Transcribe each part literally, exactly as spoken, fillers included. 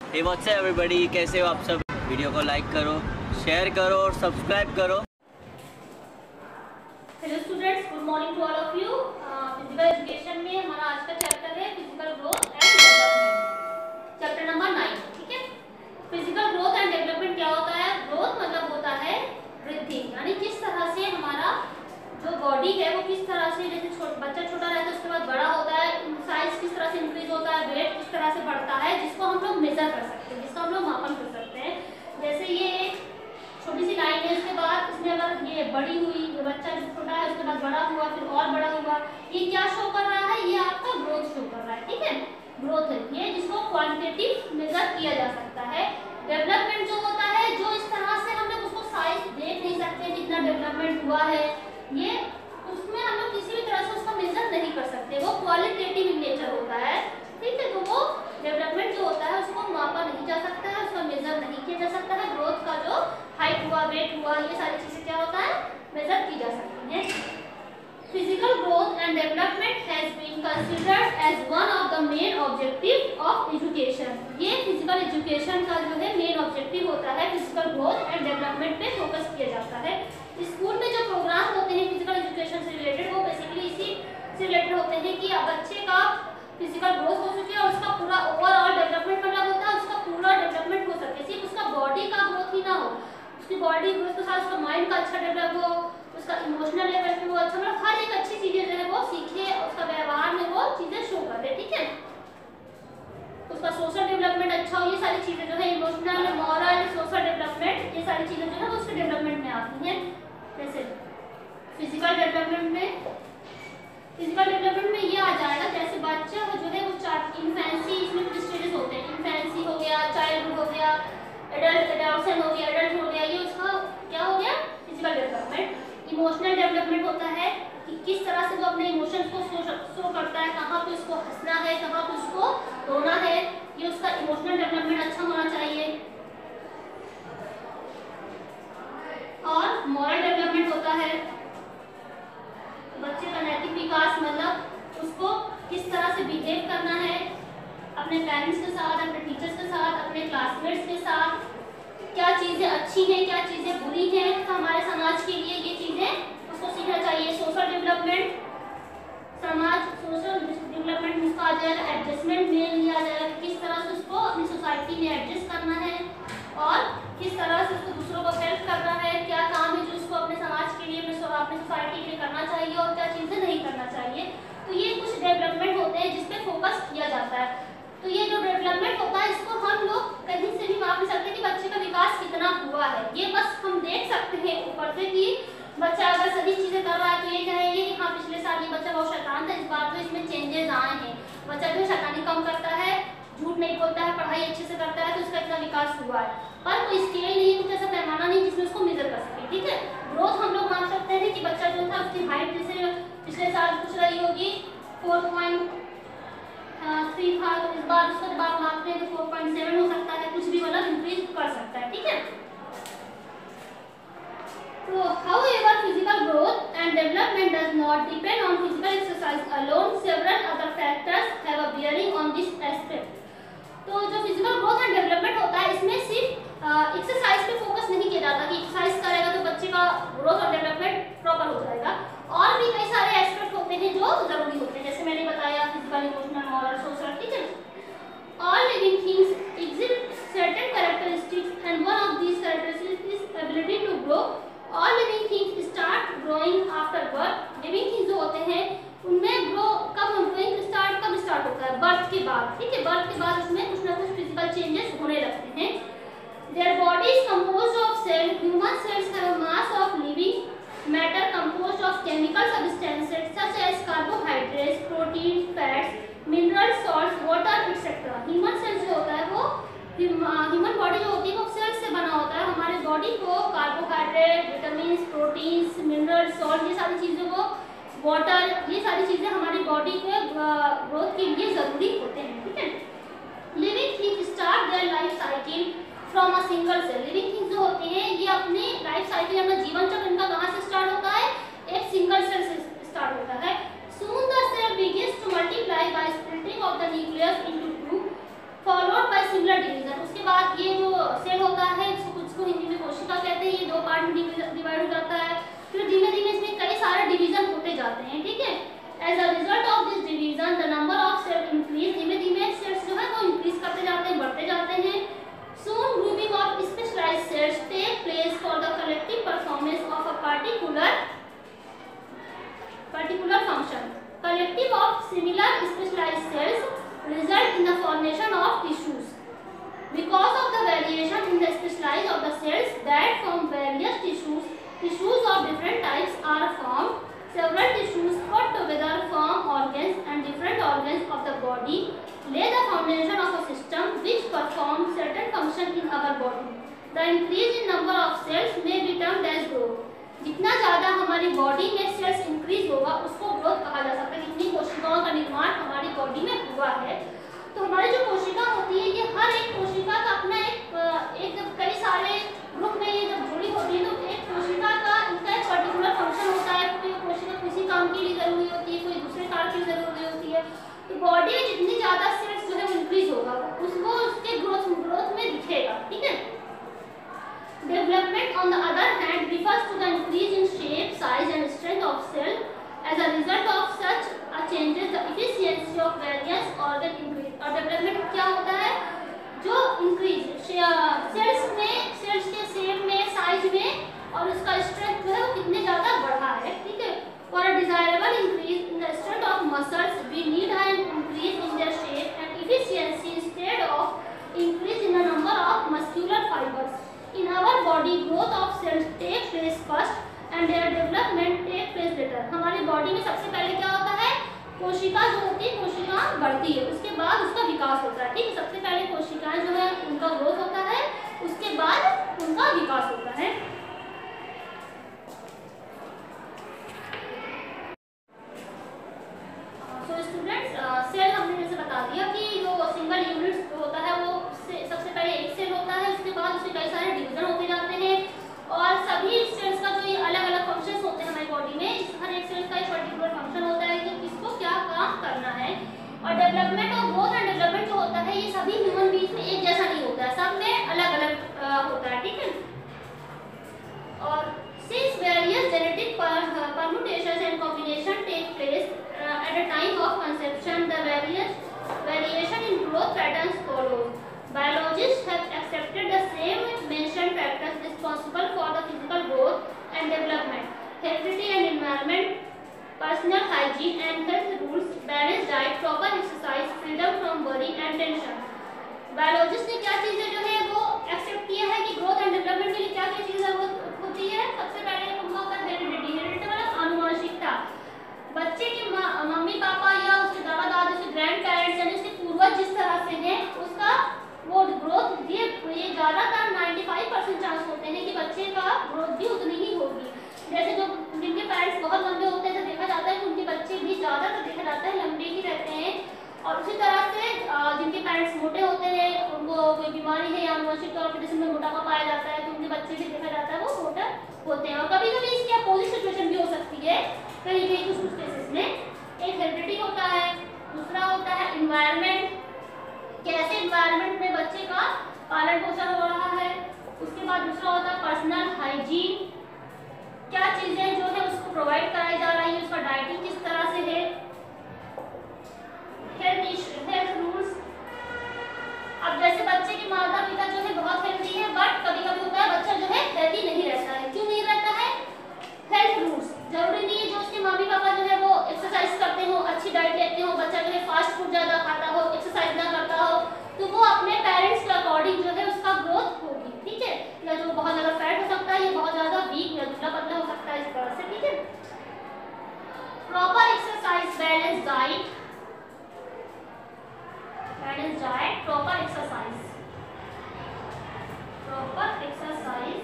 Hey what's up everybody, कैसे हो आप सब। वीडियो को लाइक करो, शेयर करो और सब्सक्राइब करो। Hello students, good morning to all of you. Physical education में हमारा आज का चैप्टर है physical growth and development, chapter number nine. ठीक है, फिजिकल ग्रोथ एंड डेवलपमेंट क्या होता है? ग्रोथ मतलब होता है वृद्धि, यानी किस तरह से हमारा जो बॉडी है वो किस तरह से, जैसे छो, बच्चा छोटा रहता है उसके बाद बड़ा होता है, साइज किस तरह से इंक्रीज होता है, वेट किस तरह से बढ़ता है, जिसको हम लोग मेजर कर सकते हैं, जिसका हम लोग मापन कर सकते हैं। जैसे ये एक छोटी सी लाइन है, उसके बाद इसमें अगर ये बड़ी हुई, ये बच्चा जो छोटा है उसके बाद बड़ा हुआ, फिर और बड़ा हुआ, ये क्या शो कर रहा है? ये आपका ग्रोथ शो कर रहा है। ठीक है, ग्रोथ है ये, जिसको क्वांटिटेटिव मेजर किया जा सकता है। डेवलपमेंट जो होता है, जो इस तरह से हम लोग उसको साइज देख नहीं सकते जितना डेवलपमेंट हुआ है, ये उसमें हम लोग किसी भी तरह से उसका मेजर नहीं कर सकते, वो क्वालिटेटिव इन नेचर होता है। ठीक है, तो वो डेवलपमेंट जो होता है उसको मापा नहीं जा सकता है, उसका मेजर नहीं किया जा सकता है। ग्रोथ का जो हाइट हुआ, वेट हुआ, ये सारी चीजें क्या होता है? मेजर की जा सकती हैं। Physical growth and development has been considered as one of the main objective of education. ये फिजिकल एजुकेशन का जो है मेन ऑब्जेक्टिव होता है, फिजिकल ग्रोथ एंड डेवलपमेंट पे फोकस किया जाता है। स्कूल में जो प्रोग्राम होते हैं फिजिकल एजुकेशन से रिलेटेड, वो बेसिकली इसी से रिलेटेड होते हैं कि बच्चे का फिजिकल ग्रोथ हो सके और उसका पूरा ओवरऑल डेवलपमेंट मतलब होता है उसका पूरा डेवलपमेंट हो सके, सिर्फ उसका बॉडी का ग्रोथ ही ना हो, उसकी बॉडी ग्रोथ के साथ उसका माइंड का अच्छा डेवलप हो, उसका इमोशनल लेवल पे वो अच्छा, मतलब हर एक अच्छी चीजें जो है वो सीखे, उसका व्यवहार में वो चीजें शो कर दे। ठीक है, उसका सोशल डेवलपमेंट अच्छा हो, ये सारी चीजें जो है इमोशनल, मॉरल, सोशल डेवलपमेंट, ये सारी चीजें जो है वो उसके डेवलपमेंट में आती हैं। जैसे फिजिकल डेवलपमेंट में फिजिकल डेवलपमेंट में ये आ जाएगा, जैसे बच्चा जो है वो चार इन्फेंसी, इसमें कुछ स्टेजेस होते हैं, इन्फेंसी हो गया, चाइल्डहुड हो गया, एडल्ट एडोलसेंस हो गया, एडल्ट हो गया, ये उसका क्या हो गया? Physical development. इमोशनल डेवलपमेंट होता है कि किस तरह से वो अपने इमोशंस को शो शो करता है, कहाँ पे उसको हंसना है, कहाँ पे उसको रोना है, ये उसका इमोशनल डेवलपमेंट अच्छा होना चाहिए। और मॉरल डेवलपमेंट होता है बच्चे का नैतिक विकास, मतलब उसको किस तरह से बिहेव करना है अपने पेरेंट्स के साथ, अपने टीचर्स के साथ, अपने क्लासमेट्स के साथ, क्या चीज़ें अच्छी हैं, क्या चीज़ें बुरी हैं, तो हमारे समाज के लिए ये चीज़ें उसको सीखना चाहिए। सोशल डेवलपमेंट, समाज सोशल डेवलपमेंट उसका आ जाएगा, एडजस्टमेंट में लिया जाएगा, किस तरह से उसको अपनी सोसाइटी में एडजस्ट करना है और किस तरह से उसको दूसरों को हेल्प करना है, क्या काम है जो उसको अपने समाज के लिए, अपने सोसाइटी के लिए करना चाहिए और क्या चीज़ें नहीं करना चाहिए। तो ये कुछ डेवलपमेंट होते हैं जिस पे फोकस किया जाता है। तो ये जो डेवलपमेंट होता है इसको हम लोग कहीं से भी माप नहीं सकते कि बच्चे का विकास कितना हुआ है, ये बस हम देख सकते हैं ऊपर से कि बच्चा अगर सही चीज़ें कर रहा है तो ये कहेंगे कि हाँ पिछले साल ये बच्चा बहुत शैतान था, इस बार तो इसमें चेंजेस आए हैं, बच्चा जो शैतानी कम करता है, झूठ नहीं बोलता है, पढ़ाई अच्छे से करता है, तो उसका इतना विकास हुआ है। पर कोई स्केल नहीं है, कुछ ऐसा पैमाना नहीं जिसमें उसको मेजर कर सके। ठीक है, ग्रोथ हम लोग मान सकते हैं कि बच्चा जो था उसकी हाइट जैसे पिछले साल कुछ रही होगी फोर पॉइंट थ्री था, तो इस बार उसको जब आप मापते हैं तो फोर पॉइंट सेवन हो सकता है, कुछ भी मतलब इंक्रीज कर सकता है। ठीक है, तो however physical growth and development does not depend on physical exercise alone. Several other factors have a bearing on this aspect. तो जो फिजिकल ग्रोथ एंड डेवलपमेंट होता है इसमें सिर्फ एक्सरसाइज पे फोकस नहीं किया जाता कि एक्सरसाइज करेगा तो बच्चे का ग्रोथ और डेवलपमेंट प्रॉपर हो जाएगा, और भी कई सारे एस्पेक्ट होते हैं जो जरूरी होते हैं, जैसे मैंने बताया फिजिकल, इमोशनल, मॉरल, सोशल। ठीक है, all living things exhibit certain characteristics and one of these characteristics is ability to grow. All living things start growing after birth. living things जो होते हैं उनमें ग्रो कब ग्रोइंग स्टार्ट कब start होता है? बर्थ के बाद। ठीक है, बर्थ के बाद उसमें कुछ ना कुछ फिजिकल चेंजेस होने लगते हैं। Their body is composed of cells. Human cells have a mass of living matter composed of chemical substances such as carbohydrates, protein, fats, minerals, salts, water, et cetera. Human cells जो होता है वो human body जो होती है वो sales से बना होता है। हमारे बॉडी को carbohydrate, vitamin, proteins, minerals, salt, ये सारी चीज़ें वो वाटर, ये सारी चीज़ें हमारी बॉडी के ग्रोथ के लिए ज़रूरी होते हैं। ठीक है, living things start their life cycle from a single cell. Living things जो होते हैं ये अपने लाइफ साइकिल, अपना जीवन चक्र इनका कहाँ से स्टार्ट होता है? एक सिंगल सेल से स्टार्ट होता है। Soon the cell begins to multiply by splitting of the nucleus into two followed by similar division. जाते हैं, ठीक है। As a result of this division the number of cells increase, धीमे धीमे sales जो है वो इंक्रीज करते जाते हैं, बढ़ते जाते हैं। Soon grouping of specialized cells take place for the collective performance of a particular particular function. Collective of similar specialized cells result in the formation of tissues. Because of the variation in the specialized of the cells that form various tissues, tissues of different types are formed. Several tissues put together form organs, and different organs of the body lay the foundation of a system which performs certain functions in our body. The increase in number of cells may be termed as growth. जितना ज़्यादा हमारी body में sales increase होगा उसको growth कहा जा सकता है। जितनी कोशिकाओं का निर्माण हमारी बॉडी में हुआ है, तो हमारी जो कोशिका होती है ये हर एक कोशिका का अपना एक एक जब कई सारे ग्रुप में ये जब जुड़ी होती है तो एक कोशिका का इनका एक पर्टिकुलर फंक्शन होता है। कोई कोशिका किसी काम के लिए जरूरी होती है, कोई दूसरे कार्य के लिए जरूरी होती है। तो बॉडी में जितनी ज़्यादा सेल्स जो है वो इंक्रीज होगा उसको उसके ग्रोथ ग्रोथ में दिखेगा, ठीक है। Development on the other hand refers to the increase in shape, size and strength of cell. As a result of such a changes, the efficiency of various organ increase. और development क्या होता है? जो increase cells में, cells के shape में, size में और उसका स्ट्रेंथ जो है वो कितने ज़्यादा बढ़ा है, ठीक है। For a desirable increase in the strength of muscles, we need an increase in their shape and efficiency instead of increase in the number of muscular fibers. In our body, growth of cells take place first and their development take place later. हमारी body में सबसे पहले क्या होता है? कोशिका जो होती है, कोशिका बढ़ती है, उसके बाद उसका विकास होता है, ठीक है। सबसे पहले कोशिकाएं जो है उनका ग्रोथ होता है, उसके बाद उनका विकास होता है। सो स्टूडेंट्स, सेल हमने जैसे बता दिया कि जो सिंगल यूनिट होता है वो सबसे पहले एक सेल होता है, उसके बाद उसके कई सारे डिवीजन होते जाते हैं और सभी सेल्स का जो ये अलग अलग फंक्शंस होते हैं हमारी बॉडी में, हर एक सेल का एक पर्टिकुलर फंक्शन होता है कि किसको क्या काम करना है। और डेवलपमेंट और ग्रोथ एंड डेवलपमेंट जो होता है ये सभी ह्यूमन बीइंग्स में एक जैसा नहीं होता है, सब में अलग अलग होता है, ठीक है। और since various genetic permutations and combination take place at a time of conception, the various variation in growth patterns follows. Biologists have accepted the same mentioned factors responsible for the physical growth and development: heredity and environment, personal hygiene and health rules, balanced diet, proper exercise, freedom from worry and tension. Biologist ने क्या चीजें जो है वो accept किया है कि growth and development के लिए क्या क्या चीजें जरूरत होती है। सबसे पहले उनका होता है हेरिडिटी। हेरिडिटी मतलब आनुवंशिकता। बच्चे के मम्मी पापा या उसके दादा दादी, उसके ग्रैंड पेरेंट्स यानी उसके पूर्वज जिस तरह से हैं उसका वो ग्रोथ ये ये ज़्यादातर पचानवे परसेंट चांस होते हैं कि बच्चे का ग्रोथ भी उतनी ही होगी। जैसे जो जिनके पेरेंट्स बहुत लंबे होते हैं तो देखा जाता है कि उनके बच्चे भी ज़्यादातर देखा जाता है लंबे ही रहते हैं। और उसी तरह से जिनके पेरेंट्स मोटे होते हैं, उनको कोई बीमारी है या आनुवंशिक तौर पर जिसमें मोटापा पाया जाता है तो उनके बच्चे भी देखा जाता है वो मोटा होते हैं। और कभी कभी इसकी अपोजिट सिचुएशन भी हो सकती है कहीं कहीं कुछ कुछ केसेस में। एक हेरिडिटी होता है, दूसरा होता है इन्वायरमेंट, कैसे इन्वायरमेंट में बच्चे का पालन पोषण हो रहा है। उसके बाद दूसरा होता है पर्सनल हाइजीन, क्या चीजें जो है उसको प्रोवाइड कराई जा रही है, उसका डाइटिंग किस तरह से है। हेल्थ हेल्थ रूल्स, अब जैसे बच्चे के माता पिता जो है बहुत हेल्दी है बट कभी कभी होता है बच्चा जो है हेल्दी नहीं रहता है। क्यों नहीं रहता है? Health rules. जरूरी नहीं है जो उसके मम्मी पापा जो है वो एक्सरसाइज करते हो, अच्छी डाइट लेते हो, बच्चा जो है फास्ट फूड ज्यादा खाता हो, एक्सरसाइज ना करता हो, तो वो अपने पेरेंट्स के अकॉर्डिंग जो है उसका ग्रोथ होगी, ठीक है। या जो बहुत ज्यादा फैट हो सकता है या बहुत ज्यादा वीक या दुबला पतला हो सकता है, इस तरह से, ठीक है। Proper exercise, balance diet, balance diet, proper exercise, proper exercise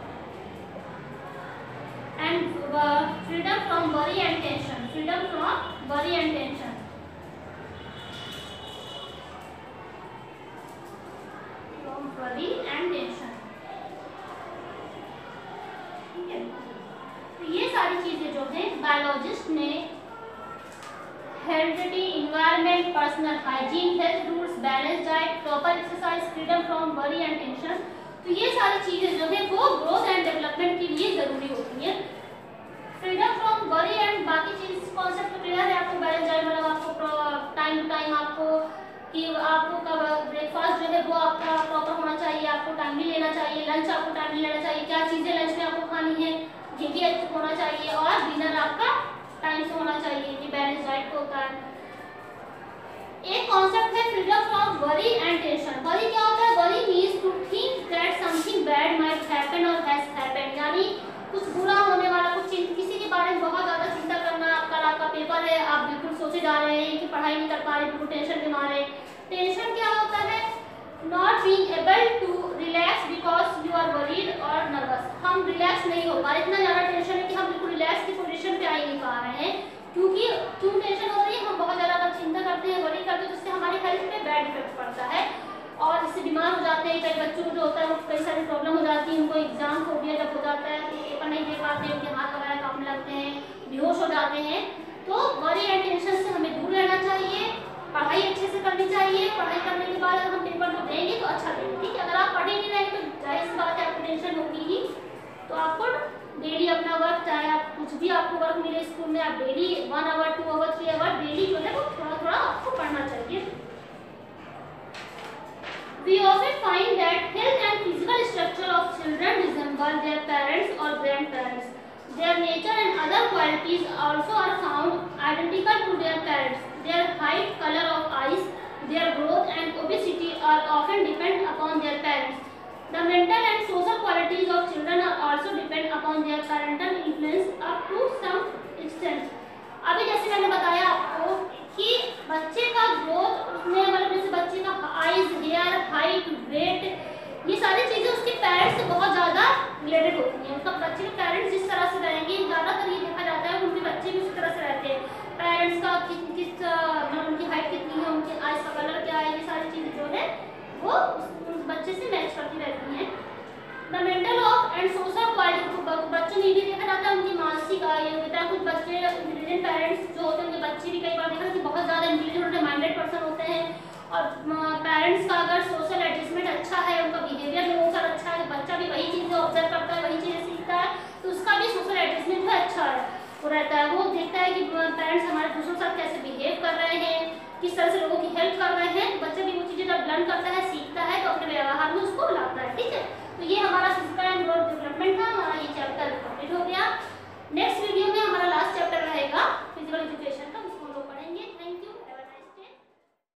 and uh, freedom from worry and tension, freedom from worry and tension, from worry and tension, ठीक है। तो ये सारी चीजें जो हैं बायोलॉजिस्ट ने heredity, environment, personal hygiene, health rules, balance diet, proper exercise, freedom from worry and tension, तो ये सारी चीजें जो है वो ग्रोथ एंड डेवलपमेंट के लिए जरूरी होती हैं। फ्रीडम फ्रॉम वरी एंड बाकी चीज कॉन्सेप्ट क्लियर है आपको। बैलेंस डाइट मतलब आपको टाइम टू टाइम आपको कि आपको कब ब्रेकफास्ट जो है वो आपका प्रॉपर होना चाहिए, आपको टाइमली लेना चाहिए, लंच आपको टाइमली लेना चाहिए, क्या चीज़ें लंच में आपको खानी है ये भी होना चाहिए, और डिनर आपका टाइम से होना चाहिए। ये बैलेंस डाइट को होता है। एक कॉन्सेप्ट है freedom from worry and tension. Worry क्या होता है? Worry means to think that something bad might happen और हैज हैपेंड, यानी कुछ बुरा होने वाला, कुछ किसी के बारे में बहुत ज़्यादा चिंता करना। कल आपका पेपर है, आप बिल्कुल सोचे जा रहे हैं कि पढ़ाई नहीं कर पा रहे, बिल्कुल टेंशन के मारे। टेंशन क्या होता है? Not being able to relax because you are worried और नर्वस। हम रिलैक्स नहीं हो पा रहे, इतना ज़्यादा टेंशन है कि हम बिल्कुल रिलैक्स की पोजीशन पे आ ही नहीं पा रहे हैं, क्योंकि क्यों टेंशन हो रही है? हम बहुत ज़्यादा चिंता करते हैं, वरी करते हैं, जिससे हमारी हेल्थ पे बैड इफेक्ट पड़ता है और इससे बीमार हो जाते हैं। कई बच्चों को जो होता है वो कई सारी प्रॉब्लम हो जाती है, उनको एग्जाम फोबिया जब हो जाता है तो पेपर नहीं दे पाते, उनके हाथ वगैरह कांपने लगते हैं, बेहोश हो जाते हैं। तो वरी एंड टेंशन से हमें दूर रहना चाहिए, पढ़ाई अच्छे से करनी चाहिए। पढ़ाई करने के बाद अगर हम पेपर को देंगे तो अच्छा देंगे, ठीक है। अगर आप पढ़े नहीं रहेंगे तो जाहिर सी बात है आपको टेंशन होगी ही। तो आपको डेली अपना वर्क, चाहे आप कुछ भी आपको वर्क मिले स्कूल में, आप daily one hour two hour three hour daily जो है वो थोड़ा थोड़ा आपको पढ़ना चाहिए। We often find that health and physical structure of children resemble their parents or grandparents. Their nature and other qualities also are found identical to their parents. Their height, color of eyes, their growth and obesity are often depend upon their parents. The mental and social qualities of children are also depend upon their parental influence up to some extent. अभी जैसे मैंने बताया आपको कि बच्चे का growth उसमें मतलब जैसे बच्चे का आईज, हेयर, हाइट, वेट, ये सारी चीज़ें उसके पेरेंट्स से बहुत ज़्यादा रिलेटेड होती हैं। मतलब बच्चे के पेरेंट्स जिस तरह से रहेंगे, ज़्यादातर ये देखा जाता है उनके बच्चे भी उसी तरह से रहते हैं। पेरेंट्स का किस किस मतलब उनकी हाइट कितनी है, उनके आईज का कलर क्या है, ये सारी चीज़ें जो है वो उस बच्चे से मैच करती रहती हैं। The mental of and social quality, बच्चों में भी देखा जाता है उनकी मानसिक योग्यता। कुछ बच्चे इंटेलिजेंट पेरेंट्स जो होते हैं, उनके बच्चे भी कई बार देखा कि बहुत ज़्यादा इंटेलिजेंट माइंडेड पर्सन होते हैं, और पेरेंट्स का अगर सोशल एडजस्टमेंट अच्छा है, उनका बिहेवियर लोगों का अच्छा है, बच्चा भी वही चीज़ें ऑब्जर्व करता है, वही चीज़ें सीखता है, तो उसका भी सोशल एडजस्टमेंट है अच्छा है वो रहता है। वो देखता है कि पेरेंट्स हमारे दूसरों के साथ कैसे बिहेव कर रहे हैं, किस तरह से लोगों की हेल्प कर रहे हैं,